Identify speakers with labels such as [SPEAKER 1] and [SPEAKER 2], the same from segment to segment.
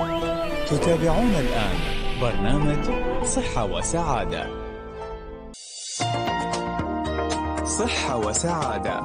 [SPEAKER 1] تتابعون الآن برنامج صحة وسعادة. صحة وسعادة.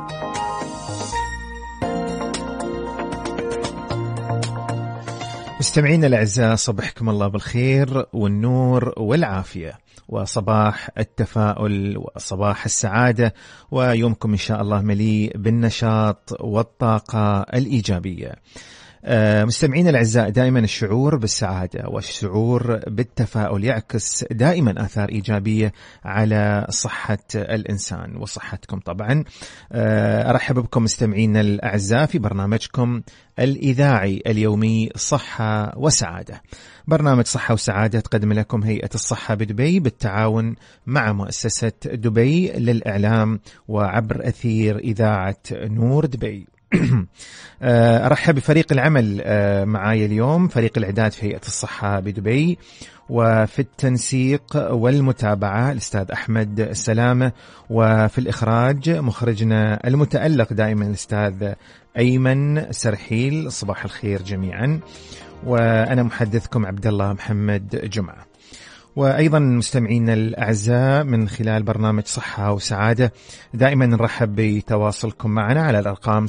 [SPEAKER 2] مستمعينا الأعزاء، صبحكم الله بالخير والنور والعافية، وصباح التفاؤل وصباح السعادة، ويومكم إن شاء الله مليء بالنشاط والطاقة الإيجابية. مستمعينا الأعزاء، دائما الشعور بالسعادة والشعور بالتفاؤل يعكس دائما آثار إيجابية على صحة الإنسان وصحتكم طبعا. أرحب بكم مستمعينا الأعزاء في برنامجكم الإذاعي اليومي صحة وسعادة. برنامج صحة وسعادة تقدم لكم هيئة الصحة بدبي بالتعاون مع مؤسسة دبي للإعلام وعبر أثير إذاعة نور دبي. أرحب بفريق العمل معاي اليوم، فريق الإعداد في هيئة الصحة بدبي، وفي التنسيق والمتابعة الأستاذ أحمد السلامة، وفي الإخراج مخرجنا المتألق دائما الأستاذ أيمن سرحيل. صباح الخير جميعا، وأنا محدثكم عبد الله محمد جمعة. وأيضا مستمعينا الأعزاء، من خلال برنامج صحة وسعادة دائما نرحب بتواصلكم معنا على الأرقام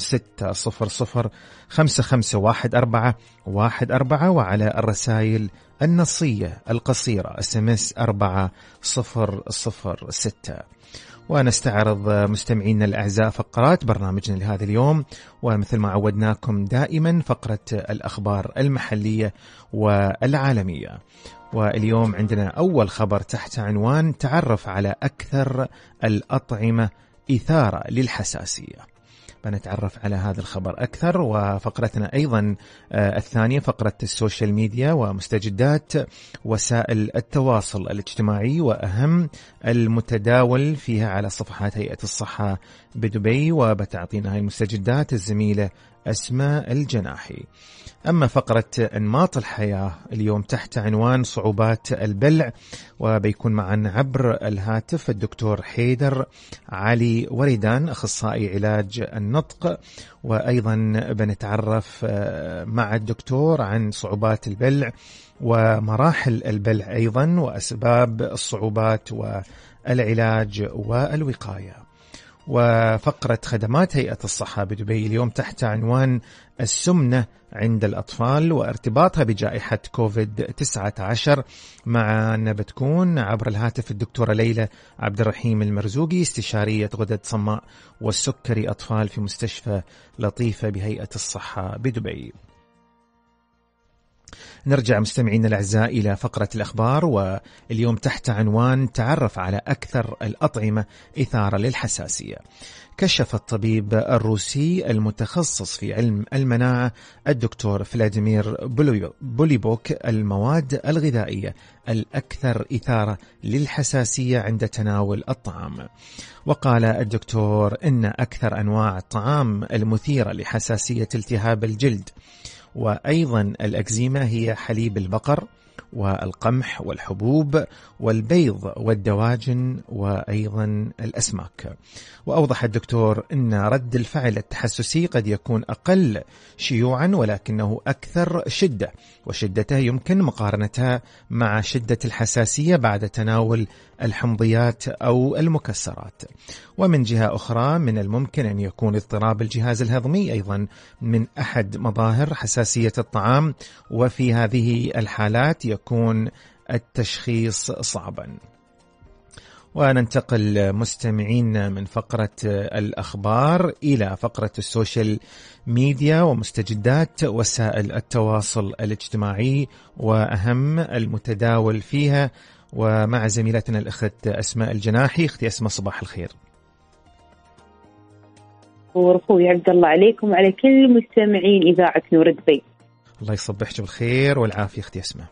[SPEAKER 2] 600551414 وعلى الرسائل النصية القصيرة SMS 4006. ونستعرض مستمعينا الأعزاء فقرات برنامجنا لهذا اليوم، ومثل ما عودناكم دائما فقرة الأخبار المحلية والعالمية. واليوم عندنا أول خبر تحت عنوان تعرف على أكثر الأطعمة إثارة للحساسية. بنتعرف على هذا الخبر أكثر. وفقرتنا أيضا الثانية فقرة السوشيال ميديا ومستجدات وسائل التواصل الاجتماعي وأهم المتداول فيها على صفحات هيئة الصحة بدبي، وبتعطينا هاي المستجدات الزميلة أسماء الجناحي. أما فقرة أنماط الحياة اليوم تحت عنوان صعوبات البلع، وبيكون معنا عبر الهاتف الدكتور حيدر علي وردان أخصائي علاج النطق، وأيضا بنتعرف مع الدكتور عن صعوبات البلع ومراحل البلع أيضا وأسباب الصعوبات والعلاج والوقاية. وفقرة خدمات هيئة الصحة بدبي اليوم تحت عنوان السمنة عند الأطفال وارتباطها بجائحة كوفيد-19. معنا بتكون عبر الهاتف الدكتورة ليلى عبد الرحيم المرزوقي، استشارية غدد صماء والسكري أطفال في مستشفى لطيفة بهيئة الصحة بدبي. نرجع مستمعينا الأعزاء إلى فقرة الأخبار، واليوم تحت عنوان تعرف على أكثر الأطعمة إثارة للحساسية. كشف الطبيب الروسي المتخصص في علم المناعة الدكتور فلاديمير بوليبوك المواد الغذائية الأكثر إثارة للحساسية عند تناول الطعام. وقال الدكتور إن أكثر أنواع الطعام المثيرة لحساسية التهاب الجلد وأيضا الأكزيما هي حليب البقر والقمح والحبوب والبيض والدواجن وأيضا الأسماك. وأوضح الدكتور أن رد الفعل التحسسي قد يكون أقل شيوعا ولكنه أكثر شدة، وشدته يمكن مقارنتها مع شدة الحساسية بعد تناول الحمضيات أو المكسرات. ومن جهة أخرى من الممكن أن يكون اضطراب الجهاز الهضمي أيضا من أحد مظاهر حساسية الطعام، وفي هذه الحالات يكون التشخيص صعبا. وننتقل مستمعين من فقرة الأخبار إلى فقرة السوشيال ميديا ومستجدات وسائل التواصل الاجتماعي وأهم المتداول فيها، ومع زميلتنا الأخت أسماء الجناحي. أختي أسماء، صباح الخير.
[SPEAKER 3] ورفوي عبد الله عليكم وعلى كل مستمعين إذاعة نور دبي.
[SPEAKER 2] الله يصبحك بالخير والعافية أختي أسماء.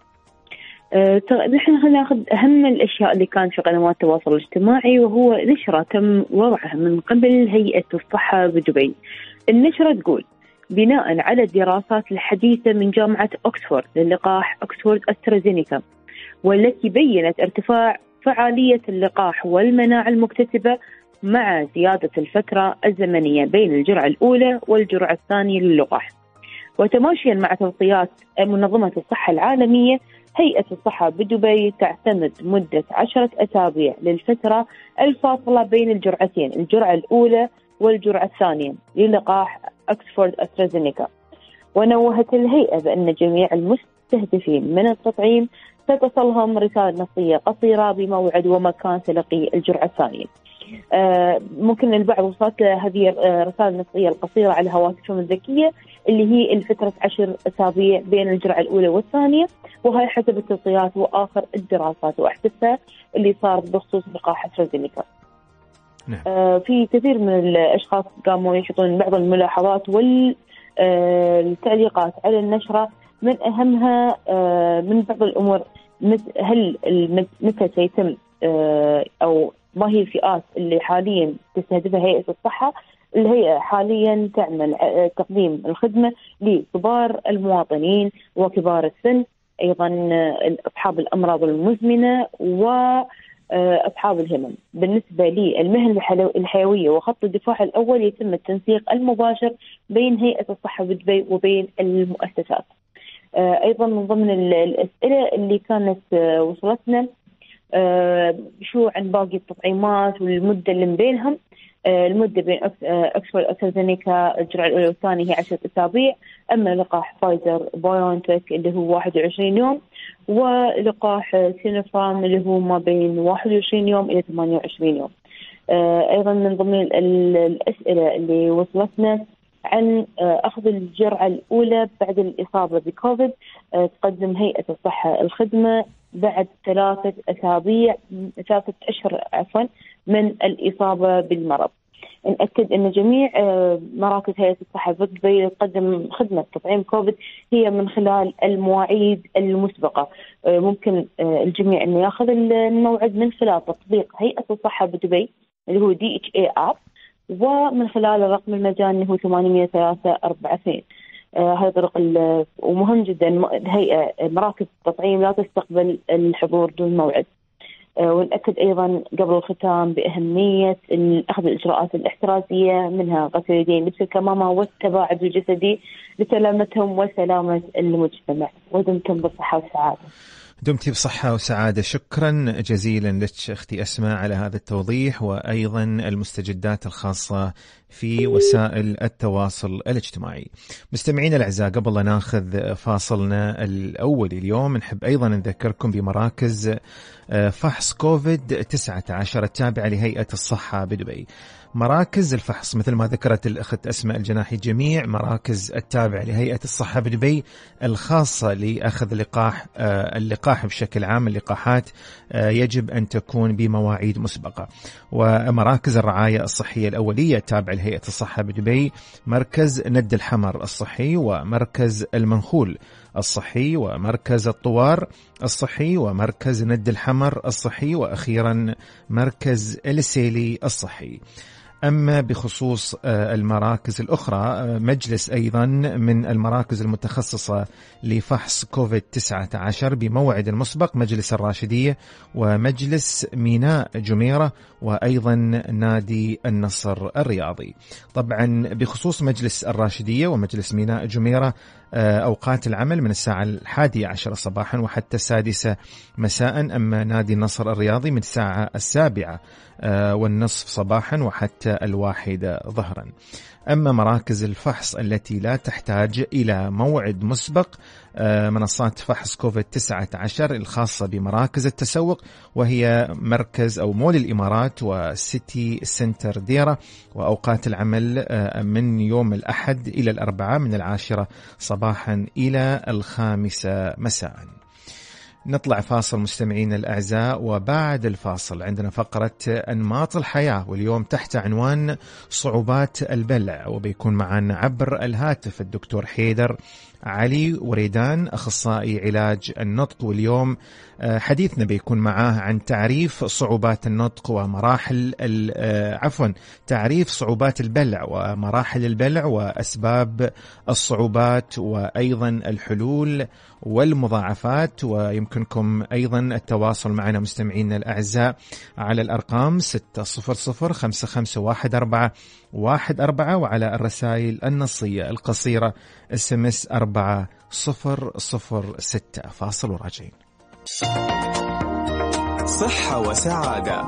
[SPEAKER 3] نحن ناخذ أهم الأشياء اللي كان في قنوات التواصل الاجتماعي، وهو نشرة تم وضعها من قبل هيئة الصحة بدبي. النشرة تقول: بناء على الدراسات الحديثة من جامعة أكسفورد للقاح أكسفورد أسترازينيكا، والتي بيّنت ارتفاع فعالية اللقاح والمناعة المكتسبة مع زيادة الفترة الزمنية بين الجرعة الأولى والجرعة الثانية للقاح. وتماشيا مع توصيات منظمة الصحة العالمية، هيئة الصحة بدبي تعتمد مدة 10 أسابيع للفترة الفاصلة بين الجرعتين، الجرعة الأولى والجرعة الثانية للقاح أكسفورد أسترازينيكا. ونوهت الهيئة بأن جميع المستهدفين من التطعيم ستصلهم رسالة نصية قصيرة بموعد ومكان تلقي الجرعة الثانية. ممكن البعض وصلت هذه الرسالة النصية القصيرة على هواتفهم الذكية اللي هي الفترة 10 أسابيع بين الجرعة الأولى والثانية، وهي حسب التوصيات وآخر الدراسات وأحدثها اللي صارت بخصوص لقاح أسترازينيكا. في كثير من الأشخاص قاموا يحطون بعض الملاحظات والتعليقات على النشرة، من أهمها من بعض الأمور هل متى سيتم أو ما هي الفئات اللي حاليا تستهدفها هيئة الصحة. الهيئة حاليا تعمل تقديم الخدمة لكبار المواطنين وكبار السن، أيضا أصحاب الأمراض المزمنة وأصحاب الهمم. بالنسبة للمهن الحيوية وخط الدفاع الأول يتم التنسيق المباشر بين هيئة الصحة بدبي وبين المؤسسات. أيضا من ضمن الأسئلة اللي كانت وصلتنا شو عن باقي التطعيمات والمدة اللي بينهم. المدة بين أكسفورد أسترازينيكا الجرعة الأولى والثانية هي 10 أسابيع، أما لقاح فايزر بايونتك اللي هو 21 يوم، ولقاح سينوفارم اللي هو ما بين 21 يوم إلى 28 يوم. أيضا من ضمن الأسئلة اللي وصلتنا عن أخذ الجرعة الأولى بعد الإصابة بكوفيد، تقدم هيئة الصحة الخدمة بعد 3 أشهر من الإصابة بالمرض. نأكد أن جميع مراكز هيئة الصحة بدبي تقدم خدمة تطعيم كوفيد هي من خلال المواعيد المسبقة. ممكن الجميع أن يأخذ الموعد من خلال تطبيق هيئة الصحة بدبي اللي هو DHA App، ومن خلال الرقم المجاني هو 80342. هذا طرق. ومهم جدا الهيئة مراكز التطعيم لا تستقبل الحضور دون موعد. ونأكد أيضا قبل الختام بأهمية أخذ الإجراءات الاحترازية، منها غسل اليدين، لبس الكمامة والتباعد الجسدي لسلامتهم وسلامة المجتمع. ودمتم بالصحة والسعادة.
[SPEAKER 2] دمتي بصحة وسعادة. شكرا جزيلا لك أختي أسماء على هذا التوضيح، وأيضا المستجدات الخاصة في وسائل التواصل الاجتماعي. مستمعين الأعزاء، قبل لا ناخذ فاصلنا الأول اليوم نحب أيضا نذكركم بمراكز فحص كوفيد-19 التابعة لهيئة الصحة بدبي. مراكز الفحص مثل ما ذكرت الأخت أسماء الجناحي، جميع مراكز التابعة لهيئة الصحة بدبي الخاصة لأخذ اللقاح بشكل عام، اللقاحات يجب أن تكون بمواعيد مسبقة. ومراكز الرعاية الصحية الأولية التابعة لهيئة الصحة بدبي مركز ند الحمر الصحي، ومركز المنخول الصحي، ومركز الطوار الصحي، ومركز ند الحمر الصحي، وأخيرا مركز السيلي الصحي. أما بخصوص المراكز الأخرى، مجلس أيضا من المراكز المتخصصة لفحص كوفيد-19 بموعد مسبق، مجلس الراشدية ومجلس ميناء جميرة وأيضا نادي النصر الرياضي. طبعا بخصوص مجلس الراشدية ومجلس ميناء جميرة أوقات العمل من الساعة 11 صباحا وحتى 6 مساء، أما نادي النصر الرياضي من الساعة 7:30 صباحا وحتى 1 ظهرا. أما مراكز الفحص التي لا تحتاج إلى موعد مسبق، منصات فحص كوفيد-19 الخاصة بمراكز التسوق، وهي مركز أو مول الإمارات وسيتي سنتر ديرة، وأوقات العمل من يوم الأحد إلى الأربعاء من 10 صباحا إلى 5 مساء. نطلع فاصل مستمعين الأعزاء، وبعد الفاصل عندنا فقرة أنماط الحياة، واليوم تحت عنوان صعوبات البلع، وبيكون معنا عبر الهاتف الدكتور حيدر علي وريدان أخصائي علاج النطق. واليوم حديثنا بيكون معاه عن تعريف صعوبات النطق ومراحل تعريف صعوبات البلع ومراحل البلع وأسباب الصعوبات وأيضا الحلول والمضاعفات. ويمكنكم أيضا التواصل معنا مستمعينا الأعزاء على الأرقام 600-5514-14 وعلى الرسائل النصية القصيرة SMS 4006. فاصل وراجعين.
[SPEAKER 1] صحة وسعادة.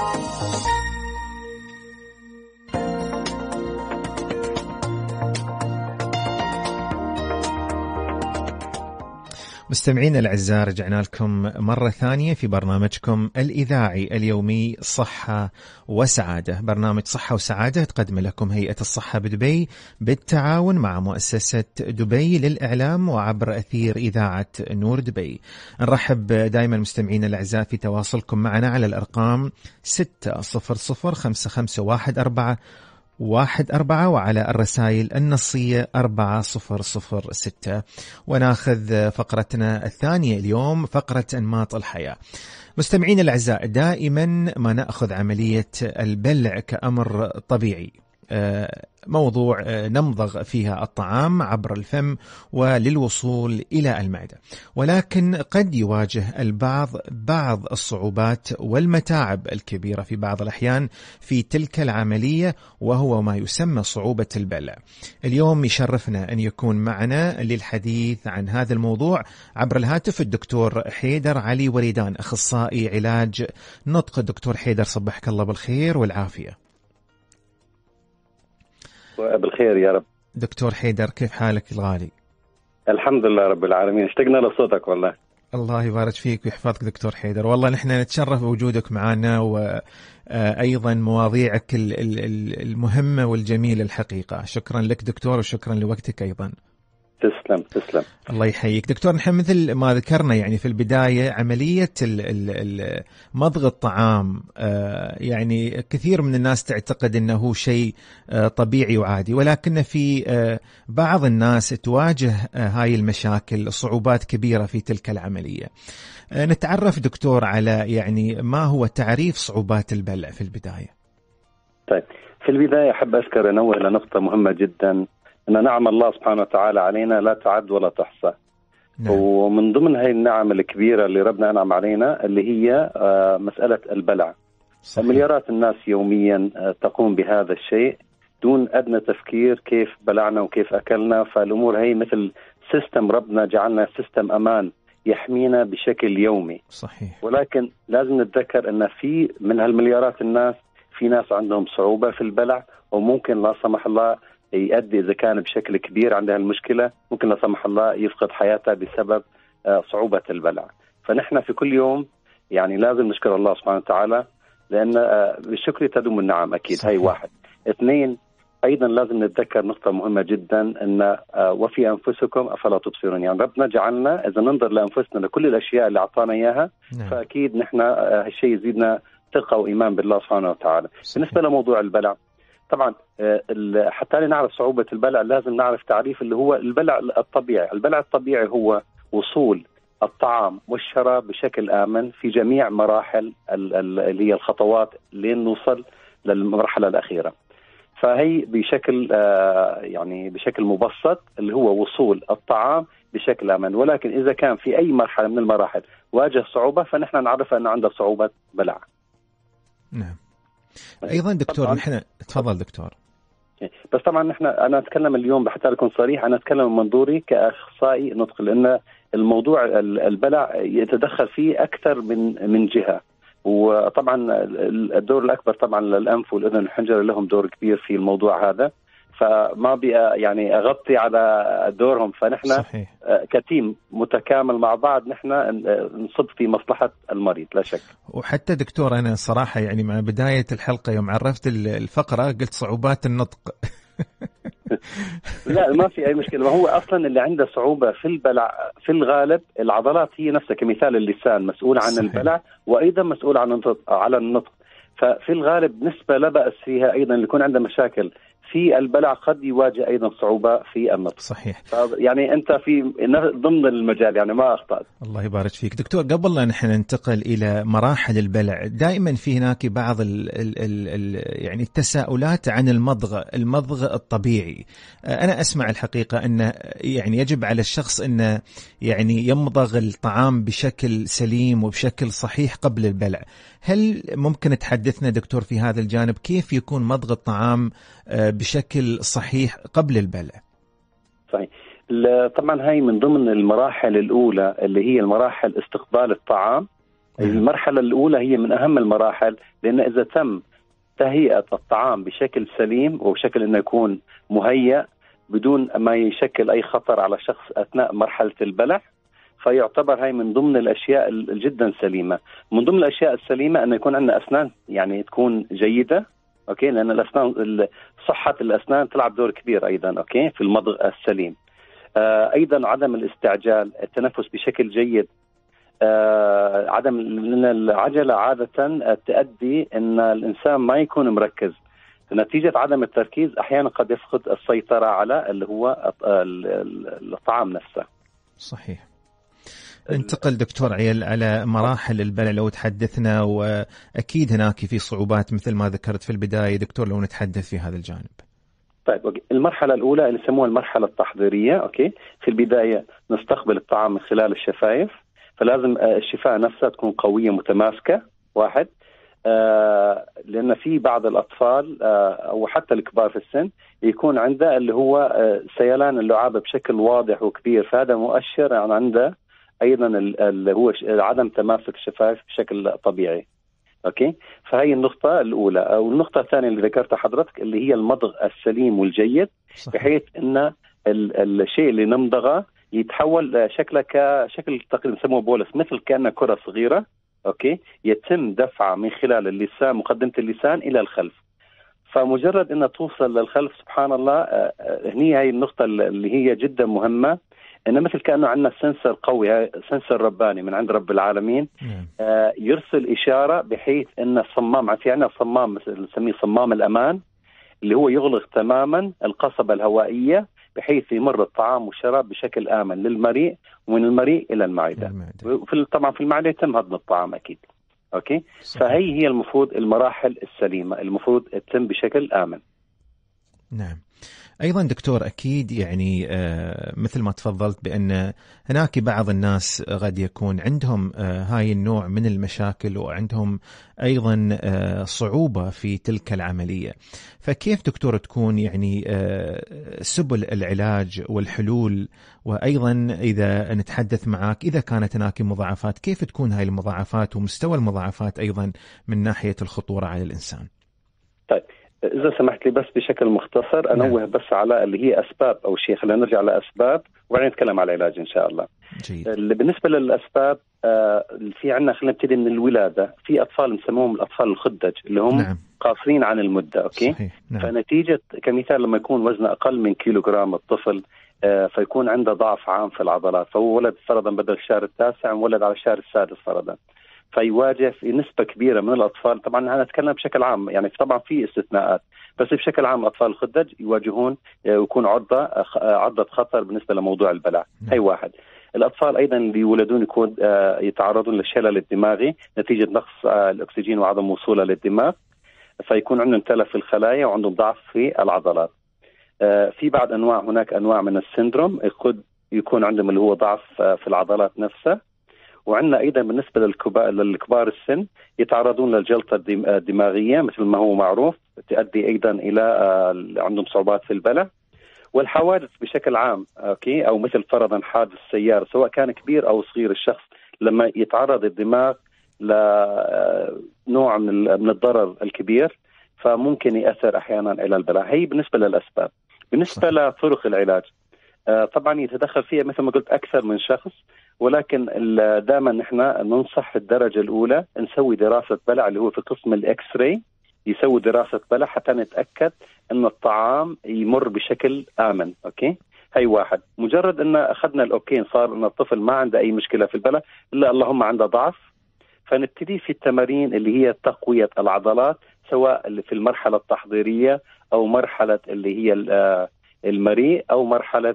[SPEAKER 2] مستمعين الأعزاء، رجعنا لكم مرة ثانية في برنامجكم الإذاعي اليومي صحة وسعادة. برنامج صحة وسعادة تقدم لكم هيئة الصحة بدبي بالتعاون مع مؤسسة دبي للإعلام وعبر أثير إذاعة نور دبي. نرحب دائما مستمعين الأعزاء في تواصلكم معنا على الأرقام 600-5514-14 وعلى الرسائل النصية 4006. وناخذ فقرتنا الثانية اليوم، فقرة أنماط الحياة. مستمعين الأعزاء، دائما ما نأخذ عملية البلع كأمر طبيعي، موضوع نمضغ فيها الطعام عبر الفم وللوصول إلى المعدة، ولكن قد يواجه البعض بعض الصعوبات والمتاعب الكبيرة في بعض الأحيان في تلك العملية، وهو ما يسمى صعوبة البلع. اليوم يشرفنا أن يكون معنا للحديث عن هذا الموضوع عبر الهاتف الدكتور حيدر علي وريدان، أخصائي علاج نطق. دكتور حيدر، صبحك الله بالخير والعافية.
[SPEAKER 4] بالخير يا رب.
[SPEAKER 2] دكتور حيدر، كيف حالك الغالي؟
[SPEAKER 4] الحمد لله رب العالمين، اشتقنا لصوتك والله.
[SPEAKER 2] الله يبارك فيك ويحفظك دكتور حيدر، والله نحن نتشرف بوجودك معنا وأيضا مواضيعك المهمة والجميلة الحقيقة. شكرا لك دكتور وشكرا لوقتك أيضا.
[SPEAKER 4] تسلم.
[SPEAKER 2] الله يحييك دكتور. نحن مثل ما ذكرنا يعني في البداية، عملية مضغ الطعام يعني كثير من الناس تعتقد أنه شيء طبيعي وعادي، ولكن في بعض الناس تواجه هاي المشاكل صعوبات كبيرة في تلك العملية. نتعرف دكتور على يعني ما هو تعريف صعوبات البلع في البداية.
[SPEAKER 4] طيب، في البداية أحب أذكر أنوه إلى نقطة مهمة جدا، أن نعم الله سبحانه وتعالى علينا لا تعد ولا تحصى. نعم. ومن ضمن هاي النعم الكبيرة اللي ربنا أنعم علينا اللي هي مسألة البلع. صحيح. مليارات الناس يوميا تقوم بهذا الشيء دون أدنى تفكير كيف بلعنا وكيف أكلنا. فالأمور هي مثل سيستم، ربنا جعلنا سيستم أمان يحمينا بشكل يومي.
[SPEAKER 2] صحيح.
[SPEAKER 4] ولكن لازم نتذكر أن في من هالمليارات الناس في ناس عندهم صعوبة في البلع، وممكن لا سمح الله يؤدي إذا كان بشكل كبير عندها المشكلة ممكن لا سمح الله يفقد حياته بسبب صعوبة البلع. فنحن في كل يوم يعني لازم نشكر الله سبحانه وتعالى، لأن بالشكر تدوم النعم أكيد. صحيح. هاي واحد. اثنين، أيضا لازم نتذكر نقطة مهمة جدا، أن وفي أنفسكم أفلا تبصرون. يعني ربنا جعلنا إذا ننظر لأنفسنا لكل الأشياء اللي أعطانا إياها. نعم. فأكيد نحن هالشيء يزيدنا ثقة وإيمان بالله سبحانه وتعالى. صحيح. بالنسبة لموضوع البلع، طبعا حتى نعرف صعوبة البلع لازم نعرف تعريف اللي هو البلع الطبيعي. البلع الطبيعي هو وصول الطعام والشراب بشكل آمن في جميع مراحل اللي هي الخطوات لين نوصل للمرحلة الأخيرة. فهي بشكل يعني بشكل مبسط اللي هو وصول الطعام بشكل آمن. ولكن إذا كان في أي مرحلة من المراحل واجه صعوبة فنحن نعرف أن عنده صعوبة بلع.
[SPEAKER 2] نعم. أيضا دكتور نحن تفضل دكتور.
[SPEAKER 4] بس طبعا أنا أتكلم اليوم حتى أكون صريح، أنا أتكلم من منظوري كأخصائي نطق، لأن الموضوع البلع يتدخل فيه أكثر من جهة. وطبعا الدور الأكبر طبعا للأنف والأذن والحنجرة لهم دور كبير في الموضوع هذا، فما بي يعني أغطي على دورهم. فنحن صحيح. كتيم متكامل مع بعض نحن نصب في مصلحة المريض لا شك.
[SPEAKER 2] وحتى دكتور أنا صراحة يعني مع بداية الحلقة يوم عرفت الفقرة قلت صعوبات النطق.
[SPEAKER 4] لا ما في أي مشكلة. ما هو أصلا اللي عنده صعوبة في البلع في الغالب العضلات هي نفسها، كمثال اللسان مسؤول عن صحيح. البلع وأيضا مسؤول عن على النطق. ففي الغالب نسبة لا بأس فيها أيضا اللي يكون عنده مشاكل في البلع قد يواجه أيضا صعوبة في النطق.
[SPEAKER 2] صحيح.
[SPEAKER 4] يعني أنت في ضمن المجال، يعني ما أخطأت.
[SPEAKER 2] الله يبارك فيك دكتور. قبل لا نحن ننتقل إلى مراحل البلع، دائما في هناك بعض يعني التساؤلات عن المضغ الطبيعي. أنا أسمع الحقيقة أنه يعني يجب على الشخص أنه يعني يمضغ الطعام بشكل سليم وبشكل صحيح قبل البلع. هل ممكن تحدثنا دكتور في هذا الجانب، كيف يكون مضغ الطعام بشكل صحيح قبل البلع؟
[SPEAKER 4] صحيح. طبعا هاي من ضمن المراحل الأولى اللي هي المراحل استقبال الطعام. المرحلة الأولى هي من أهم المراحل، لأن إذا تم تهيئة الطعام بشكل سليم وبشكل أنه يكون مهيأ بدون ما يشكل أي خطر على شخص أثناء مرحلة البلع، فيعتبر هاي من ضمن الأشياء الجدا سليمة. من ضمن الأشياء السليمة أن يكون عندنا أسنان يعني تكون جيدة، أوكي، لأن الأسنان صحة الأسنان تلعب دور كبير أيضا، أوكي، في المضغ السليم. أيضا عدم الاستعجال، التنفس بشكل جيد، عدم العجلة عادة تؤدي أن الإنسان ما يكون مركز. نتيجة عدم التركيز أحيانا قد يفقد السيطرة على اللي هو الطعام نفسه.
[SPEAKER 2] صحيح. انتقل دكتور عيل على مراحل البلع لو تحدثنا، وأكيد هناك في صعوبات مثل ما ذكرت في البداية دكتور، لو نتحدث في هذا الجانب.
[SPEAKER 4] طيب أوكي. المرحلة الأولى اللي يسموها المرحلة التحضيرية، أوكي، في البداية نستقبل الطعام من خلال الشفايف، فلازم الشفاه نفسها تكون قوية متماسكة، واحد. لأن في بعض الأطفال أو حتى الكبار في السن يكون عنده اللي هو سيلان اللعاب بشكل واضح وكبير، فهذا مؤشر يعني عنده أيضا اللي هو عدم تماسك الشفايف بشكل طبيعي، أوكي. فهي النقطة الأولى. أو النقطة الثانية اللي ذكرتها حضرتك اللي هي المضغ السليم والجيد. صحيح. بحيث أن الشيء اللي نمضغه يتحول شكله كشكل تقريبا نسموه بولس، مثل كأنه كرة صغيرة، أوكي، يتم دفعه من خلال اللسان، مقدمة اللسان إلى الخلف. فمجرد أنها توصل للخلف سبحان الله، هي النقطة اللي هي جدا مهمة، إنه مثل كأنه عندنا سنسر قوي، سنسر رباني من عند رب العالمين، يرسل إشارة بحيث أن الصمام، في عندنا صمام نسميه صمام الأمان، اللي هو يغلق تماما القصبة الهوائية بحيث يمر الطعام والشراب بشكل آمن للمريء، ومن المريء إلى المعدة. طبعا في المعدة يتم هضم الطعام أكيد، أوكي. صحيح. فهي المفروض المراحل السليمة المفروض تتم بشكل آمن.
[SPEAKER 2] نعم. أيضا دكتور أكيد يعني مثل ما تفضلت بأن هناك بعض الناس قد يكون عندهم هاي النوع من المشاكل، وعندهم أيضا صعوبة في تلك العملية. فكيف دكتور تكون يعني سبل العلاج والحلول؟ وأيضا إذا نتحدث معك إذا كانت هناك مضاعفات، كيف تكون هاي المضاعفات ومستوى المضاعفات أيضا من ناحية الخطورة على الإنسان؟
[SPEAKER 4] طيب إذا سمحت لي بس بشكل مختصر أنوه بس على اللي هي أسباب أو شيء، خلينا نرجع على أسباب وبعدين نتكلم على العلاج إن شاء الله.
[SPEAKER 2] جيد.
[SPEAKER 4] اللي بالنسبة للأسباب في عنا، خلينا نبتدي من الولادة. في أطفال نسموهم الأطفال الخدج اللي هم قاصرين عن المدة، أوكي.
[SPEAKER 2] صحيح.
[SPEAKER 4] فنتيجة كمثال لما يكون وزنه أقل من كيلوغرام الطفل، فيكون عنده ضعف عام في العضلات، فهو ولد فرضا بدل الشهر التاسع ولد على الشهر السادس فرضا، فيواجه في نسبة كبيرة من الأطفال. طبعا أنا أتكلم بشكل عام، يعني طبعا في استثناءات، بس بشكل عام أطفال الخدج يواجهون ويكون عرضة خطر بالنسبة لموضوع البلع. هي واحد. الأطفال أيضا اللي يولدون يكون يتعرضون للشلل الدماغي نتيجة نقص الأكسجين وعدم وصوله للدماغ، فيكون عندهم تلف في الخلايا وعندهم ضعف في العضلات. في بعض أنواع، هناك أنواع من السندروم قد يكون عندهم اللي هو ضعف في العضلات نفسها. وعندنا أيضا بالنسبة للكبار السن يتعرضون للجلطة الدماغية مثل ما هو معروف، تؤدي أيضا إلى عندهم صعوبات في البلع. والحوادث بشكل عام، أوكي، أو مثل فرضا حادث سيارة سواء كان كبير أو صغير، الشخص لما يتعرض الدماغ لنوع من الضرر الكبير فممكن يأثر أحيانا إلى البلع. هي بالنسبة للأسباب. بالنسبة لطرق العلاج، طبعا يتدخل فيها مثل ما قلت أكثر من شخص، ولكن دائما نحن ننصح في الدرجة الأولى نسوي دراسة بلع اللي هو في قسم الإكس راي، يسوي دراسة بلع حتى نتأكد أن الطعام يمر بشكل آمن، أوكي. هي واحد. مجرد أن أخذنا الأوكين صار أن الطفل ما عنده أي مشكلة في البلع إلا اللهم عنده ضعف، فنبتدي في التمارين اللي هي تقوية العضلات، سواء في المرحلة التحضيرية أو مرحلة اللي هي المريء أو مرحلة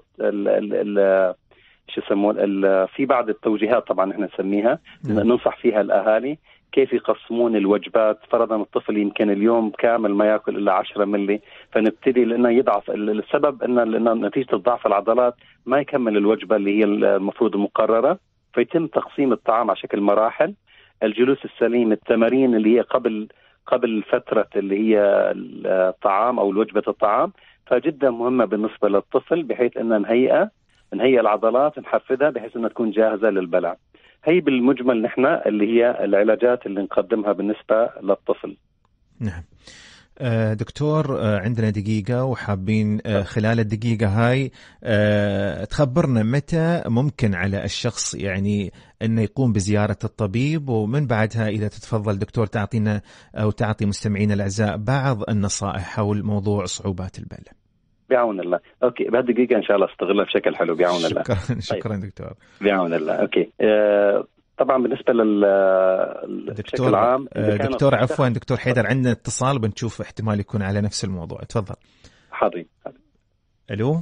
[SPEAKER 4] شو يسمون في بعض التوجيهات طبعا احنا نسميها ننصح فيها الأهالي كيف يقسمون الوجبات. فرضا الطفل يمكن اليوم كامل ما يأكل إلا 10 ملي، فنبتدي لأنه يضعف. السبب أن نتيجة ضعف العضلات ما يكمل الوجبة اللي هي المفروض المقررة، فيتم تقسيم الطعام على شكل مراحل. الجلوس السليم، التمارين اللي هي قبل فترة اللي هي الطعام أو وجبة الطعام، فجدا مهمة بالنسبة للطفل، بحيث أن نهيئ العضلات، نحفزها بحيث أنها تكون جاهزة للبلع. هي بالمجمل نحن اللي هي العلاجات اللي نقدمها بالنسبة للطفل.
[SPEAKER 2] نعم دكتور، عندنا دقيقة وحابين خلال الدقيقة هاي تخبرنا متى ممكن على الشخص يعني أنه يقوم بزيارة الطبيب، ومن بعدها إذا تتفضل دكتور تعطينا أو تعطي مستمعين الأعزاء بعض النصائح حول موضوع صعوبات البلع.
[SPEAKER 4] بعون الله. أوكي، بهالدقيقة إن شاء الله استغلها بشكل حلو بعون الله.
[SPEAKER 2] شكرا دكتور.
[SPEAKER 4] بعون الله. أوكي. طبعا بالنسبة للشكل العام
[SPEAKER 2] دكتور عفوا دكتور حيدر، عندنا اتصال بنشوف احتمال يكون على نفس الموضوع. تفضل.
[SPEAKER 4] حاضر.
[SPEAKER 2] ألو.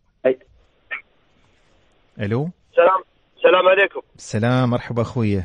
[SPEAKER 2] ألو.
[SPEAKER 5] السلام عليكم.
[SPEAKER 2] السلام، مرحبا أخوي.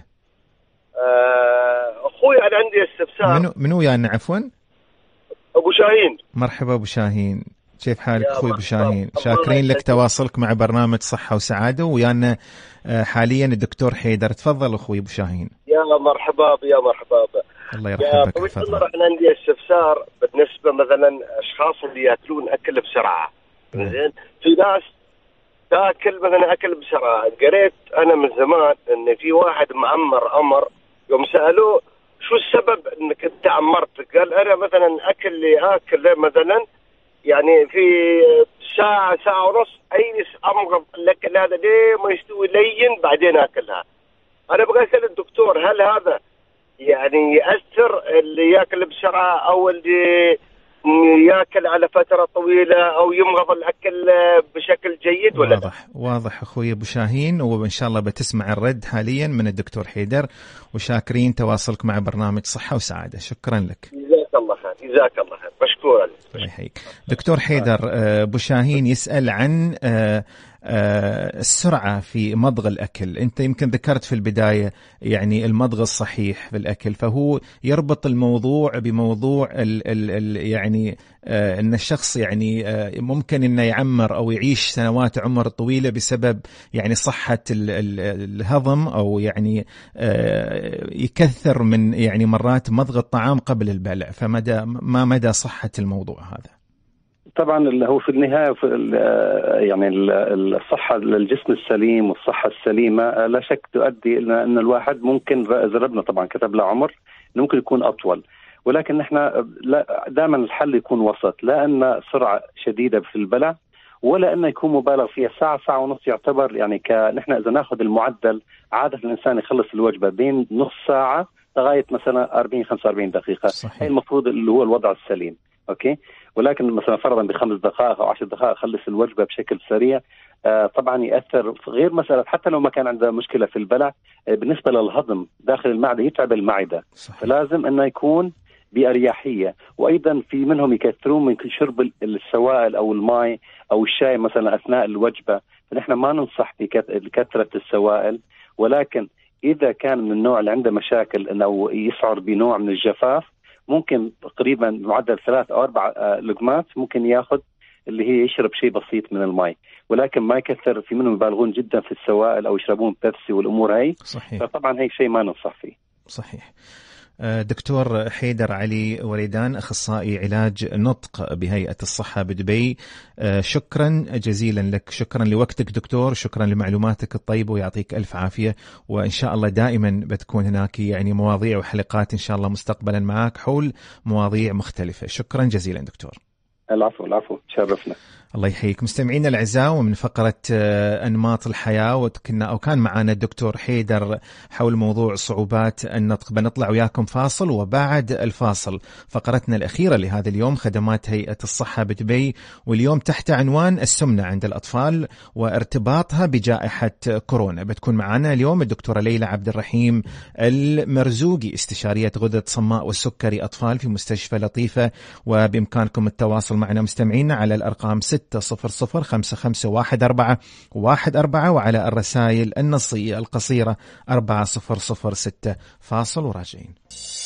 [SPEAKER 5] أخوي أنا عندي استفسار.
[SPEAKER 2] منو يعني عفوا؟
[SPEAKER 5] أبو شاهين.
[SPEAKER 2] مرحبا أبو شاهين، كيف حالك أخوي أبو شاهين؟ شاكرين لك تواصلك مع برنامج صحة وسعادة، ويانا حاليا الدكتور حيدر. تفضل أخوي أبو شاهين.
[SPEAKER 5] يا مرحبا يا مرحبا.
[SPEAKER 2] الله يرحب بك.
[SPEAKER 5] تفضل. أنا عندي استفسار بالنسبة مثلا أشخاص اللي يأكلون أكل بسرعة. زين، في ناس تأكل مثلا أكل بسرعة. قريت أنا من زمان إن في واحد معمر أمر، يوم سألوه شو السبب إنك أنت عمرت، قال أنا مثلا أكل مثلا يعني في ساعة ونص أي أمغط الأكل هذا ليه ما يستوي لين بعدين أكلها. أنا بغيت أسأل الدكتور، هل هذا يعني يأثر اللي يأكل بسرعة أو اللي يأكل على فترة طويلة أو يمغض الأكل بشكل جيد ولا لا؟
[SPEAKER 2] واضح أخوي أبو شاهين، وإن شاء الله بتسمع الرد حاليا من الدكتور حيدر، وشاكرين تواصلك مع برنامج صحة وسعادة. شكرا لك.
[SPEAKER 5] جزاك الله خير. جزاك الله خير. مشكورا.
[SPEAKER 2] الله يحييك. دكتور حيدر، أبو شاهين يسأل عن السرعة في مضغ الأكل. أنت يمكن ذكرت في البداية يعني المضغ الصحيح في الأكل، فهو يربط الموضوع بموضوع يعني أن الشخص يعني ممكن أنه يعمر أو يعيش سنوات عمر طويلة بسبب يعني صحة الهضم، أو يعني يكثر من يعني مرات مضغ الطعام قبل البلع. ما مدى صحة الموضوع هذا؟
[SPEAKER 4] طبعا اللي هو في النهاية يعني الصحة للجسم السليم والصحة السليمة لا شك تؤدي إلى أن الواحد ممكن، إذا ربنا طبعا كتب له عمر، ممكن يكون أطول. ولكن نحن دائما الحل يكون وسط، لا أن سرعة شديدة في البلع ولا أنه يكون مبالغ فيها. ساعة ونص يعتبر يعني نحن إذا ناخذ المعدل، عادة الإنسان يخلص الوجبة بين نص ساعة لغاية مثلا 40-45 دقيقة. هي المفروض اللي هو الوضع السليم. أوكي. ولكن مثلا فرضا ب5 دقائق أو 10 دقائق خلص الوجبة بشكل سريع، طبعا يأثر. غير مسألة حتى لو ما كان عنده مشكلة في البلع، بالنسبة للهضم داخل المعدة يتعب المعدة. صحيح. فلازم أنه يكون بأريحية. وأيضا في منهم يكثرون من شرب السوائل أو الماء أو الشاي مثلا أثناء الوجبة، فنحن ما ننصح بكثرة السوائل. ولكن إذا كان من النوع اللي عنده مشاكل أنه يشعر بنوع من الجفاف، ممكن تقريبا معدل 3 أو 4 لقمات ممكن ياخذ اللي هي يشرب شيء بسيط من الماء، ولكن ما يكثر. في منهم يبالغون جدا في السوائل أو يشربون بيبسي والأمور هي. صحيح. فطبعا هي شيء ما ننصح فيه.
[SPEAKER 2] صحيح. دكتور حيدر علي وليدان، أخصائي علاج نطق بهيئة الصحة بدبي، شكرا جزيلا لك. شكرا لوقتك دكتور، شكرا لمعلوماتك الطيبة، ويعطيك ألف عافية. وإن شاء الله دائما بتكون هناك يعني مواضيع وحلقات إن شاء الله مستقبلا معك حول مواضيع مختلفة. شكرا جزيلا دكتور.
[SPEAKER 4] العفو، شرفنا.
[SPEAKER 2] الله يحييك. مستمعينا الأعزاء، ومن فقرة أنماط الحياة كان معنا الدكتور حيدر حول موضوع صعوبات النطق. بنطلع وياكم فاصل، وبعد الفاصل فقرتنا الأخيرة لهذا اليوم، خدمات هيئة الصحة بدبي، واليوم تحت عنوان السمنة عند الأطفال وارتباطها بجائحة كورونا. بتكون معنا اليوم الدكتورة ليلى عبد الرحيم المرزوقي، استشارية غدد صماء والسكري أطفال في مستشفى لطيفة. وبإمكانكم التواصل معنا مستمعينا على الأرقام 600-551414 وعلى الرسائل النصية القصيرة 4006. فاصل وراجعين.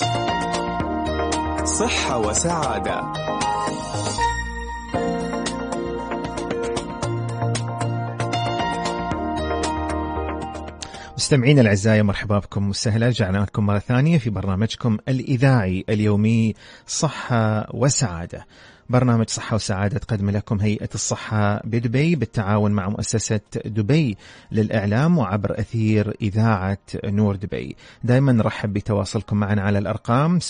[SPEAKER 1] صحة وسعادة.
[SPEAKER 2] مستمعين الأعزاء، مرحبا بكم وسهلا. رجعنا لكم مرة ثانية في برنامجكم الإذاعي اليومي صحة وسعادة. برنامج صحة وسعادة تقدم لكم هيئة الصحة بدبي بالتعاون مع مؤسسة دبي للإعلام وعبر أثير إذاعة نور دبي. دائما نرحب بتواصلكم معنا على الأرقام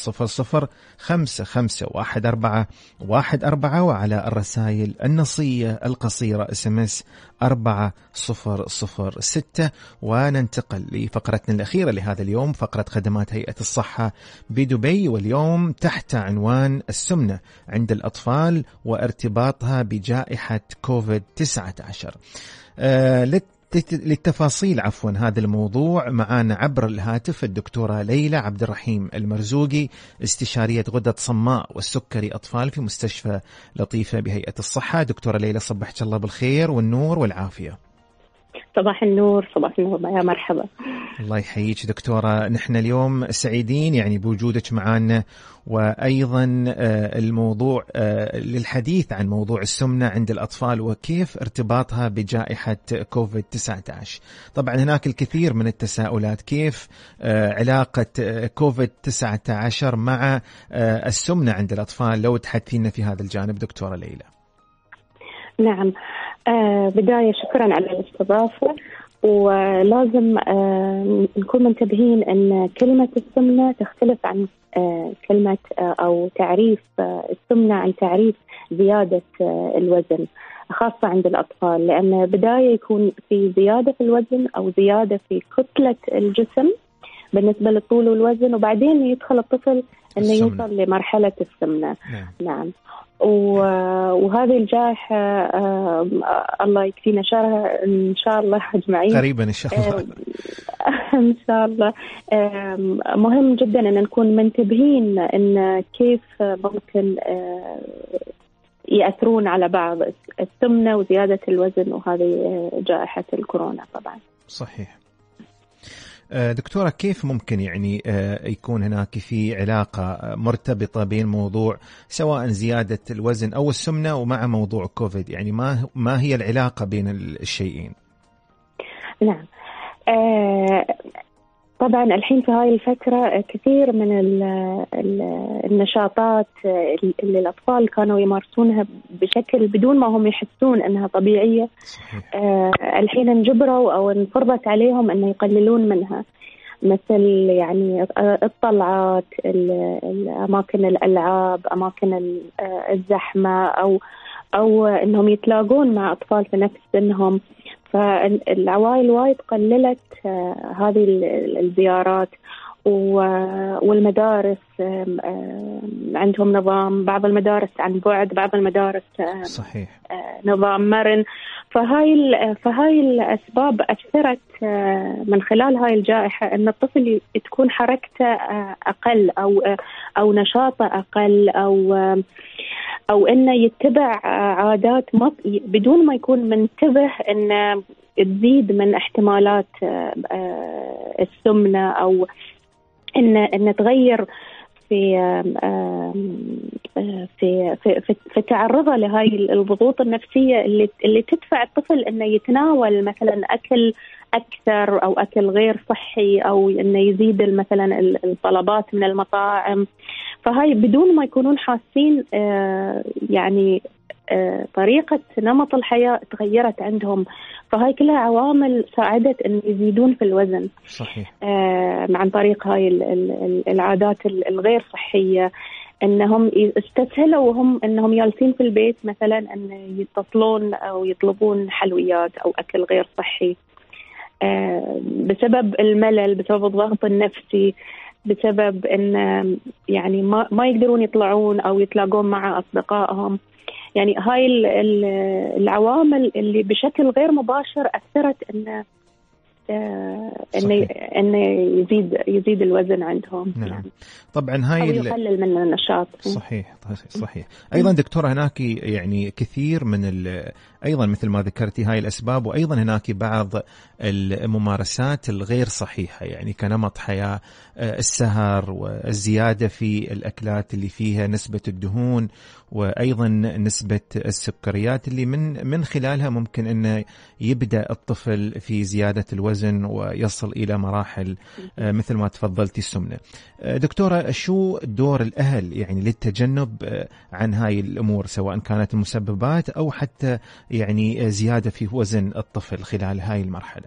[SPEAKER 2] 600-551414 وعلى الرسائل النصية القصيرة SMS 4006. وننتقل لفقرتنا الأخيرة لهذا اليوم، فقرة خدمات هيئة الصحة بدبي، واليوم تحت عنوان السمنة عند الأطفال وارتباطها بجائحة كوفيد-19. للتفاصيل هذا الموضوع معنا عبر الهاتف الدكتورة ليلى عبد الرحيم المرزوقي، استشارية غدد صماء والسكري أطفال في مستشفى لطيفة بهيئة الصحة. دكتورة ليلى، صبحت الله بالخير والنور والعافية.
[SPEAKER 3] صباح النور. صباح النور، يا مرحبا.
[SPEAKER 2] الله يحييك دكتورة. نحن اليوم سعيدين يعني بوجودك معنا، وأيضا الموضوع للحديث عن موضوع السمنة عند الأطفال وكيف ارتباطها بجائحة كوفيد-19. طبعا هناك الكثير من التساؤلات، كيف علاقة كوفيد-19 مع السمنة عند الأطفال؟ لو تحدثينا في هذا الجانب دكتورة ليلى.
[SPEAKER 3] نعم، بداية شكرا على الاستضافة. ولازم نكون منتبهين أن كلمة السمنة تختلف عن كلمة أو تعريف السمنة عن تعريف زيادة الوزن، خاصة عند الأطفال، لأن بداية يكون في زيادة في الوزن أو زيادة في كتلة الجسم بالنسبة للطول والوزن، وبعدين يدخل الطفل أنه يوصل لمرحلة السمنة. نعم. وهذه الجائحة الله يكفينا شرها إن شاء الله أجمعين
[SPEAKER 2] قريبا إن شاء الله.
[SPEAKER 3] إن شاء الله. مهم جدا أن نكون منتبهين إن كيف ممكن يأثرون على بعض السمنة وزيادة الوزن وهذه جائحة الكورونا طبعا.
[SPEAKER 2] صحيح. دكتورة، كيف ممكن يعني يكون هناك في علاقة مرتبطة بين موضوع سواء زيادة الوزن أو السمنة ومع موضوع كوفيد؟ يعني ما هي العلاقة بين الشيئين؟
[SPEAKER 3] نعم، طبعا الحين في هاي الفترة كثير من النشاطات اللي الأطفال كانوا يمارسونها بشكل بدون ما هم يحسون أنها طبيعية، الحين انجبروا أو انفرضت عليهم أن يقللون منها، مثل يعني الطلعات، أماكن الألعاب، أماكن الزحمة، أو أنهم يتلاقون مع أطفال في نفس سنهم. فالعوائل وايد قللت هذه الزيارات، والمدارس عندهم نظام، بعض المدارس عن بعد، بعض المدارس
[SPEAKER 2] صحيح
[SPEAKER 3] نظام مرن. فهاي الأسباب أثرت من خلال هاي الجائحة أن الطفل تكون حركته أقل أو نشاطه أقل أو إنه يتبع عادات بدون ما يكون منتبه إن تزيد من احتمالات السمنة، أو إن تغير في تعرضه لهاي الضغوط النفسية اللي تدفع الطفل إنه يتناول مثلا أكل أكثر أو أكل غير صحي، أو إنه يزيد مثلا الطلبات من المطاعم. فهاي بدون ما يكونون حاسين يعني طريقة نمط الحياة تغيرت عندهم. فهاي كلها عوامل ساعدت أن يزيدون في الوزن.
[SPEAKER 2] صحيح.
[SPEAKER 3] عن طريق هاي العادات الغير صحية، انهم استسهلوا وهم انهم جالسين في البيت مثلا ان يتصلون او يطلبون حلويات او اكل غير صحي بسبب الملل، بسبب الضغط النفسي، بسبب ان يعني ما يقدرون يطلعون او يتلاقون مع اصدقائهم. يعني هاي العوامل اللي بشكل غير مباشر اثرت انه يزيد الوزن عندهم.
[SPEAKER 2] نعم.
[SPEAKER 3] يعني
[SPEAKER 2] طبعا هاي
[SPEAKER 3] أو يقلل من النشاط.
[SPEAKER 2] صحيح. ايضا دكتوره هناك يعني كثير من ايضا مثل ما ذكرتي هاي الاسباب، وايضا هناك بعض الممارسات الغير صحيحه يعني كنمط حياه، السهر والزياده في الاكلات اللي فيها نسبه الدهون وايضا نسبه السكريات اللي من خلالها ممكن انه يبدا الطفل في زياده الوزن ويصل الى مراحل مثل ما تفضلتي السمنه. دكتوره، شو دور الاهل يعني للتجنب عن هاي الامور، سواء كانت المسببات او حتى يعني زياده في وزن الطفل خلال هاي المرحله؟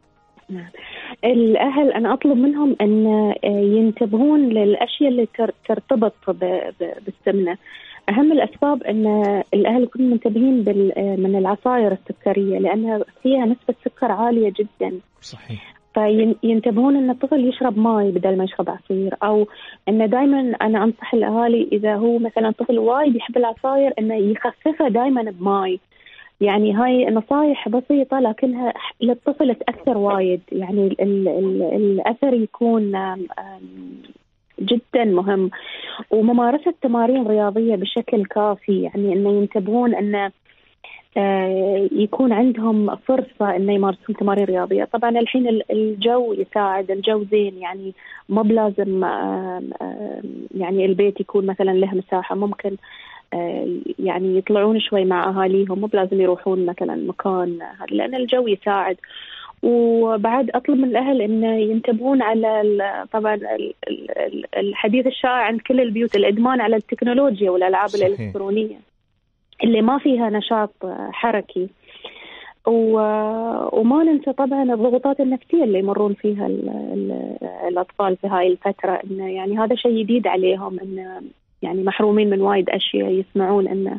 [SPEAKER 3] الأهل أنا أطلب منهم أن ينتبهون للأشياء اللي ترتبط بالسمنة. أهم الأسباب أن الأهل يكونوا منتبهين من العصائر السكرية، لأنها فيها نسبة سكر عالية جدا.
[SPEAKER 2] صحيح.
[SPEAKER 3] فينتبهون أن الطفل يشرب ماء بدل ما يشرب عصير، أو أن دائما أنا أنصح الأهالي إذا هو مثلا طفل وايد يحب العصائر أنه يخففه دائما بماء. يعني هاي نصائح بسيطة لكنها للطفل تأثر وايد، يعني الأثر يكون جدا مهم. وممارسة تمارين رياضية بشكل كافي، يعني أنه ينتبهون أن يكون عندهم فرصة أن يمارسون تمارين رياضية. طبعا الحين الجو يساعد، الجو زين، يعني ما بلازم يعني البيت يكون مثلا له مساحة، ممكن يعني يطلعون شوي مع أهاليهم، مو بلازم يروحون مثلا مكان، لأن الجو يساعد. وبعد أطلب من الأهل إن ينتبهون على طبعا الحديث الشائع عند كل البيوت، الإدمان على التكنولوجيا والألعاب الإلكترونية اللي ما فيها نشاط حركي. وما ننسى طبعا الضغوطات النفسية اللي يمرون فيها الأطفال في هاي الفترة، إنه يعني هذا شيء جديد عليهم، إنه يعني محرومين من وايد أشياء، يسمعون أن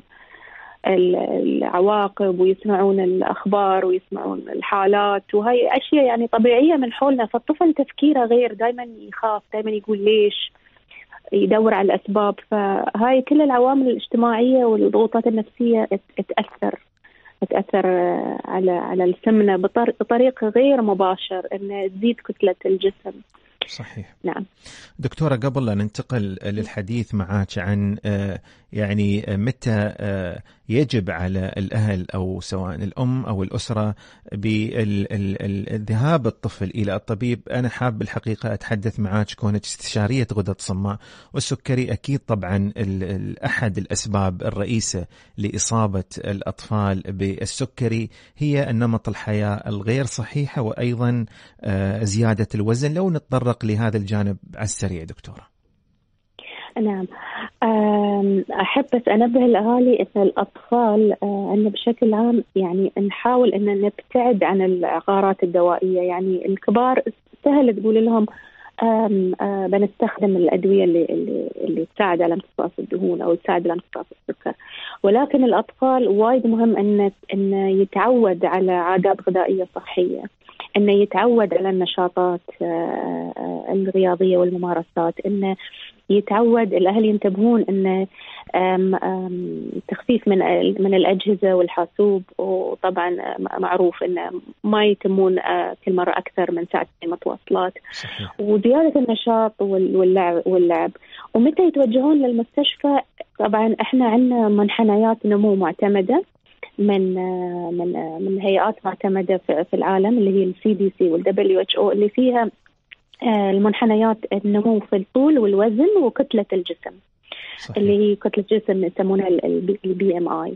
[SPEAKER 3] العواقب ويسمعون الأخبار ويسمعون الحالات، وهي أشياء يعني طبيعية من حولنا. فالطفل تفكيره غير، دائما يخاف، دائما يقول ليش، يدور على الأسباب. فهاي كل العوامل الاجتماعية والضغوطات النفسية تأثر على السمنة بطريقة غير مباشر، أن تزيد كتلة الجسم.
[SPEAKER 2] صحيح.
[SPEAKER 3] نعم
[SPEAKER 2] دكتورة، قبل أن ننتقل للحديث معك عن يعني متى يجب على الأهل أو سواء الأم أو الأسرة بالذهاب الطفل إلى الطبيب، أنا حاب الحقيقة أتحدث معك كونك استشارية غدد صماء والسكري. أكيد طبعا أحد الأسباب الرئيسة لإصابة الأطفال بالسكري هي النمط الحياة الغير صحيحة وأيضا زيادة الوزن. لو نتطرق لهذا الجانب على السريع دكتورة.
[SPEAKER 3] نعم، أحب بس أنبه الأهالي أن الأطفال أن بشكل عام يعني نحاول أن نبتعد عن العقارات الدوائية. يعني الكبار سهل تقول لهم بنستخدم الأدوية اللي تساعد على امتصاص الدهون أو تساعد على امتصاص السكر، ولكن الأطفال وايد مهم أن يتعود على عادات غذائية صحية، أنه يتعود على النشاطات الرياضية والممارسات، أنه يتعود. الأهل ينتبهون أن تخفيف من الأجهزة والحاسوب، وطبعا معروف أن ما يتمون كل مرة أكثر من ساعتين متواصلات، وزيادة النشاط واللعب. ومتى يتوجهون للمستشفى؟ طبعا احنا عندنا منحنيات نمو معتمدة من هيئات معتمدة في العالم، اللي هي CDC والWHO، اللي فيها المنحنيات النمو في الطول والوزن وكتلة الجسم. صحيح. اللي هي كتلة الجسم يسمونها BMI.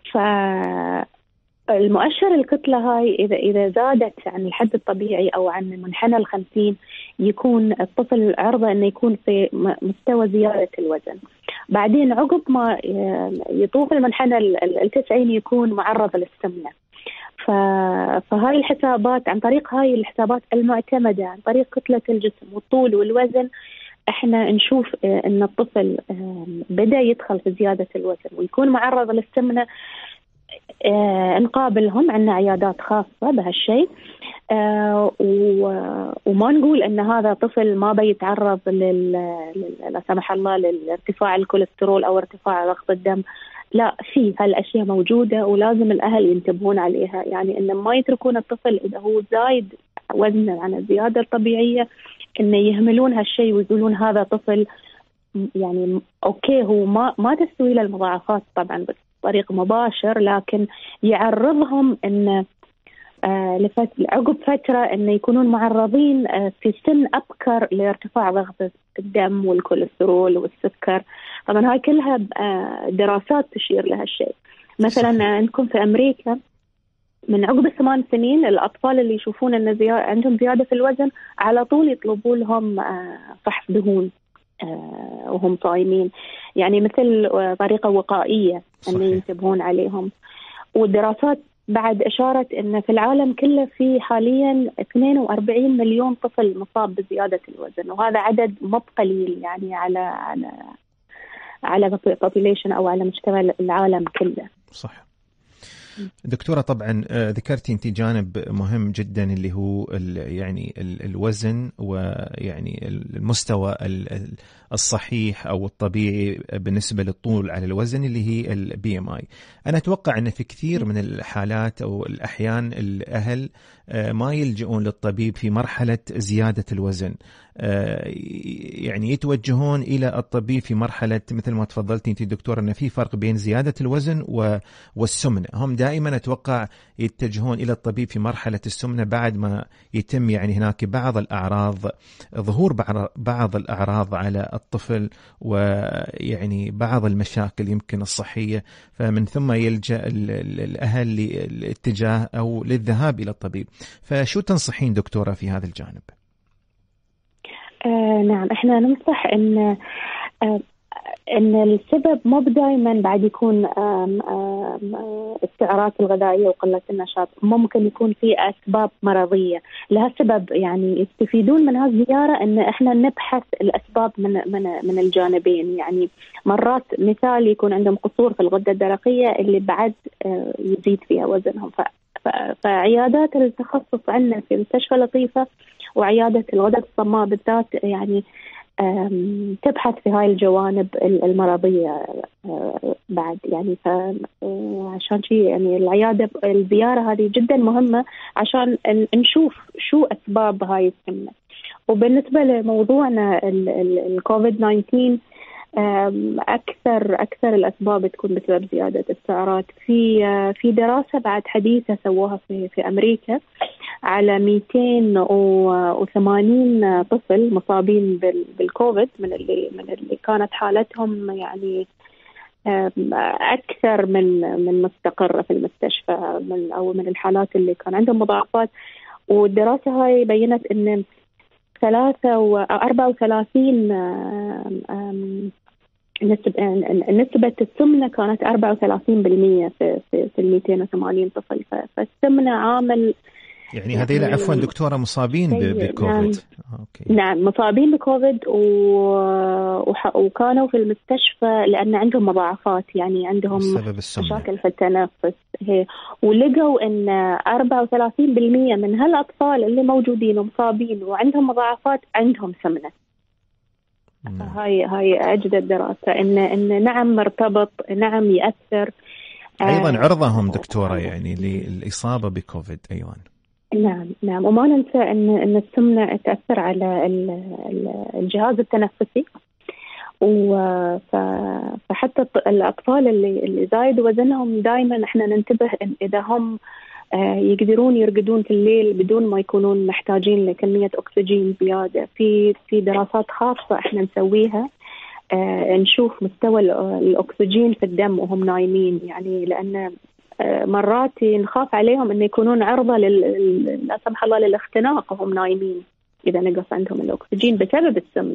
[SPEAKER 3] فالمؤشر الكتلة هاي إذا زادت عن الحد الطبيعي أو عن منحنى 50 يكون الطفل عرضة أنه يكون في مستوى زيادة الوزن. بعدين عقب ما يطوف المنحنى 90 يكون معرض للسمنة. فهاي الحسابات، عن طريق هاي الحسابات المعتمدة عن طريق كتلة الجسم والطول والوزن، احنا نشوف ان الطفل بدأ يدخل في زيادة الوزن ويكون معرض للسمنة، نقابلهم، عندنا عيادات خاصة بهالشيء، وما نقول ان هذا طفل ما بيتعرض لا سمح الله لارتفاع الكوليسترول او ارتفاع ضغط الدم. لا، في هالاشياء موجودة ولازم الاهل ينتبهون عليها، يعني ان ما يتركون الطفل اذا هو زايد وزنه عن الزيادة الطبيعية ان يهملون هالشيء ويقولون هذا طفل يعني اوكي هو ما تستوي له المضاعفات طبعا بطريقة مباشر، لكن يعرضهم ان عقب فترة أن يكونون معرضين في سن أبكر لارتفاع ضغط الدم والكوليسترول والسكر. طبعا هاي كلها دراسات تشير لها الشيء. مثلا عندكم في أمريكا من عقب 8 سنين الأطفال اللي يشوفون أن عندهم زيادة في الوزن على طول يطلبوا لهم فحص دهون وهم صايمين، يعني مثل طريقة وقائية أن ينتبهون عليهم. والدراسات بعد أشارت أن في العالم كله في حاليا 42 مليون طفل مصاب بزيادة الوزن، وهذا عدد مو قليل يعني على population أو على مستوى العالم كله.
[SPEAKER 2] صح. دكتورة، طبعا ذكرتي أنت جانب مهم جدا اللي هو يعني الوزن، ويعني المستوى الصحيح أو الطبيعي بالنسبة للطول على الوزن اللي هي الBMI. أنا أتوقع أن في كثير من الحالات أو الأحيان الأهل ما يلجؤون للطبيب في مرحلة زيادة الوزن، يعني يتوجهون إلى الطبيب في مرحلة مثل ما تفضلتي أنت دكتور أن في فرق بين زيادة الوزن والسمنة. هم دائما أتوقع يتجهون إلى الطبيب في مرحلة السمنة بعد ما يتم يعني هناك بعض الأعراض، ظهور بعض الأعراض على الطفل ويعني بعض المشاكل يمكن الصحية، فمن ثم يلجأ الأهل للاتجاه أو للذهاب إلى الطبيب. فشو تنصحين دكتورة في هذا الجانب؟
[SPEAKER 3] نعم، احنا ننصح ان السبب مو دائما بعد يكون السعرات الغذائيه وقله النشاط، ممكن يكون في اسباب مرضيه لها سبب. يعني يستفيدون من هذه الزياره ان احنا نبحث الاسباب من الجانبين. يعني مرات مثال يكون عندهم قصور في الغده الدرقيه اللي بعد يزيد فيها وزنهم، فعيادات التخصص عندنا في مستشفى لطيفة وعيادة الغدد الصماء بالذات يعني تبحث في هاي الجوانب المرضية بعد. يعني عشان شيء يعني الزيارة هذه جدا مهمة عشان نشوف شو أسباب هاي السمنة. وبالنسبة لموضوعنا الكوفيد 19 أكثر الأسباب تكون بسبب زيادة السعرات. في دراسة بعد حديثة سووها في أمريكا على 280 طفل مصابين بالكوفيد من اللي كانت حالتهم يعني أكثر من مستقرة في المستشفى من الحالات اللي كان عندهم مضاعفات. والدراسة هاي بينت أن 34 نسبة السمنة كانت 34% في 280 طفل. فالسمنة عامل
[SPEAKER 2] يعني هذيلا عفوا دكتورة مصابين بكوفيد.
[SPEAKER 3] نعم مصابين بكوفيد وكانوا في المستشفى لأن عندهم مضاعفات، يعني عندهم مشاكل في التنفس. ولقوا أن 34% من هالأطفال اللي موجودين ومصابين وعندهم مضاعفات عندهم سمنة. هاي أجدد دراسة إن نعم مرتبط، نعم يأثر
[SPEAKER 2] أيضا عرضهم دكتورة يعني للإصابة بكوفيد. أيوة
[SPEAKER 3] نعم وما ننسى إن السمنة تأثر على الجهاز التنفسي، فحتى الأطفال اللي زايد وزنهم دائما إحنا ننتبه إذا هم يقدرون يرقدون في الليل بدون ما يكونون محتاجين لكمية أكسجين زيادة. في دراسات خاصة إحنا نسويها نشوف مستوى الأكسجين في الدم وهم نايمين، يعني لأن مرات نخاف عليهم أن يكونون عرضة لا سمح الله للاختناق وهم نايمين إذا نقص عندهم الأكسجين بسبب السمنة.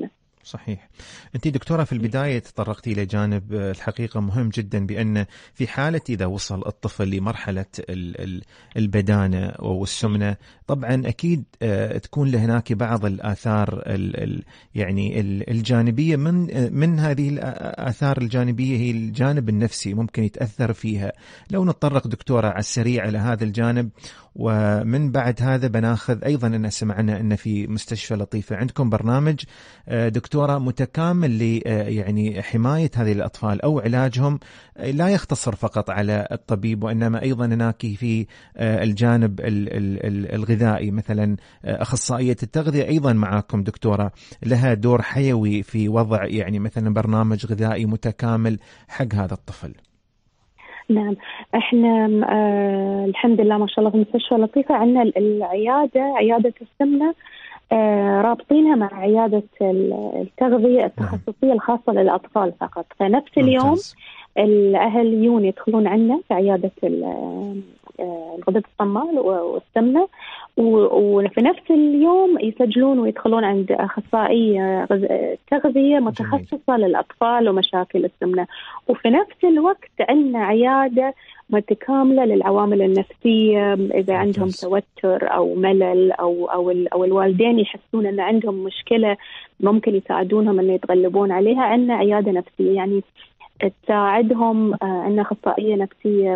[SPEAKER 2] صحيح. أنت دكتورة في البداية تطرقتي إلى جانب الحقيقة مهم جدا، بأن في حالة إذا وصل الطفل لمرحلة البدانة والسمنة، طبعا أكيد تكون لهناك بعض الآثار يعني الجانبية. من هذه الآثار الجانبية هي الجانب النفسي، ممكن يتأثر فيها. لو نتطرق دكتورة على السريع على هذا الجانب، ومن بعد هذا بناخذ أيضا أن سمعنا أن في مستشفى لطيفة عندكم برنامج دكتورة متكامل يعني حماية هذه الأطفال أو علاجهم، لا يختصر فقط على الطبيب، وإنما أيضا هناك في الجانب الغذائي، مثلا أخصائية التغذية أيضا معكم دكتورة لها دور حيوي في وضع يعني مثلا برنامج غذائي متكامل حق هذا الطفل.
[SPEAKER 6] نعم، احنا الحمد لله ما شاء الله في مستشفى لطيفة عندنا عيادة السمنة رابطينها مع عيادة التغذية التخصصية الخاصة للأطفال فقط. فنفس اليوم الأهل يدخلون عندنا في عيادة الغدد الصماء والسمنة، وفي نفس اليوم يسجلون ويدخلون عند أخصائي تغذية متخصصة للأطفال ومشاكل السمنة. وفي نفس الوقت عندنا عيادة متكاملة للعوامل النفسية، إذا عندهم توتر أو ملل أو الوالدين يحسون أن عندهم مشكلة ممكن يساعدونهم أن يتغلبون عليها. عندنا عيادة نفسية يعني تساعدهم، عندنا أخصائية نفسية،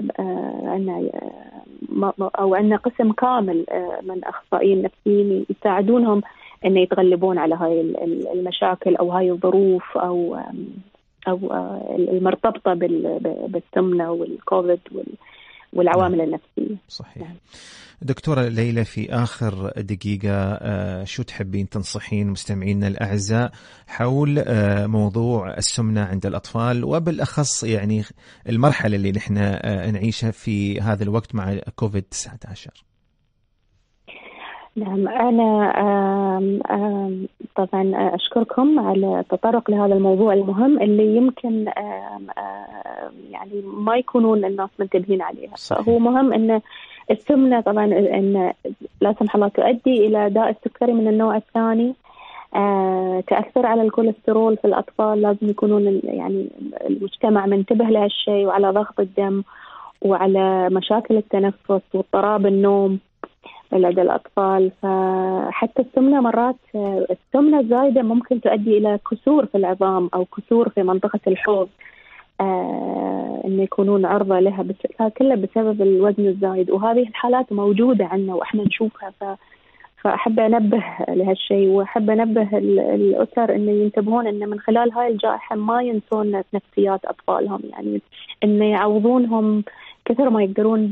[SPEAKER 6] عندنا قسم كامل من أخصائيين نفسيين يساعدونهم أن يتغلبون على هاي المشاكل أو هاي الظروف أو المرتبطة بالسمنة والكوفيد والعوامل النفسية.
[SPEAKER 2] صحيح. دكتورة ليلى، في آخر دقيقة شو تحبين تنصحين مستمعينا الأعزاء حول موضوع السمنة عند الأطفال، وبالأخص يعني المرحلة اللي نحن نعيشها في هذا الوقت مع كوفيد-19؟
[SPEAKER 6] نعم، أنا طبعا أشكركم على التطرق لهذا الموضوع المهم اللي يمكن يعني ما يكونون الناس منتبهين عليها. فهو مهم أن السمنة طبعا أن لا سمح الله تؤدي إلى داء السكري من النوع الثاني، تأثر على الكوليسترول في الأطفال. لازم يكونون يعني المجتمع منتبه لهالشيء، وعلى ضغط الدم وعلى مشاكل التنفس واضطراب النوم لدى الأطفال. فحتى السمنة مرات السمنة الزايدة ممكن تؤدي إلى كسور في العظام أو كسور في منطقة الحوض، إن يكونون عرضة لها، كلها بسبب الوزن الزايد. وهذه الحالات موجودة عندنا وإحنا نشوفها. فأحب أنبه لهالشيء، وأحب أنبه الأسر إن ينتبهون إن من خلال هاي الجائحة ما ينسون نفسيات أطفالهم، يعني إن يعوضونهم كثر ما يقدرون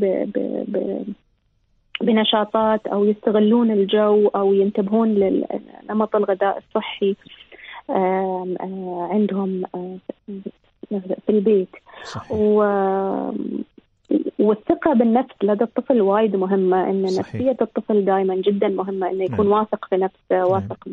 [SPEAKER 6] بنشاطات، أو يستغلون الجو، أو ينتبهون لنمط الغذاء الصحي عندهم في البيت. والثقة بالنفس لدى الطفل وايد مهمة، إن نفسية الطفل دائما جدا مهمة، إنه يكون واثق في نفسه، واثق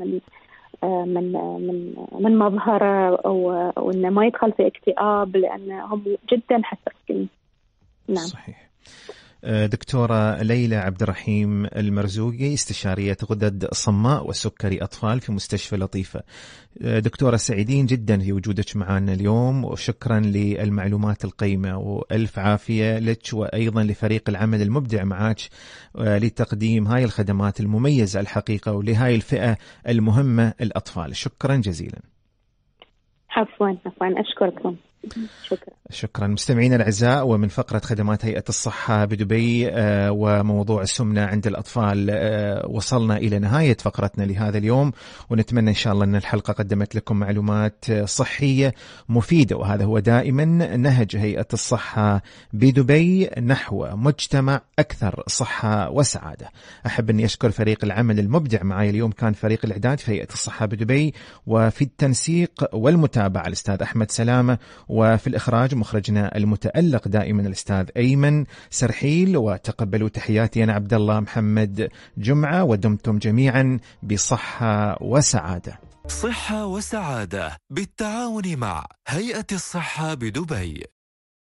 [SPEAKER 6] من مظهره، وإنه ما يدخل في اكتئاب، لأنهم جدا حساسين. نعم.
[SPEAKER 2] صحيح. دكتورة ليلى عبد الرحيم المرزوقي، استشارية غدد صماء وسكري أطفال في مستشفى لطيفة. دكتورة سعيدين جدا في وجودك معنا اليوم، وشكرا للمعلومات القيمة، وألف عافية لك وأيضا لفريق العمل المبدع معك لتقديم هاي الخدمات المميزة الحقيقة ولهاي الفئة المهمة الأطفال. شكرا جزيلا.
[SPEAKER 6] عفوا أشكركم.
[SPEAKER 2] شكرا مستمعينا الأعزاء. ومن فقرة خدمات هيئة الصحة بدبي وموضوع السمنة عند الأطفال وصلنا إلى نهاية فقرتنا لهذا اليوم، ونتمنى إن شاء الله أن الحلقة قدمت لكم معلومات صحية مفيدة، وهذا هو دائما نهج هيئة الصحة بدبي نحو مجتمع أكثر صحة وسعادة. أحب أن أشكر فريق العمل المبدع معي اليوم، كان فريق الإعداد في هيئة الصحة بدبي، وفي التنسيق والمتابعة الأستاذ أحمد سلامة، وفي الإخراج مخرجنا المتألق دائما الأستاذ أيمن سرحيل. وتقبلوا تحياتي أنا عبد الله محمد جمعة، ودمتم جميعا بصحة وسعادة.
[SPEAKER 1] صحة وسعادة بالتعاون مع هيئة الصحة بدبي.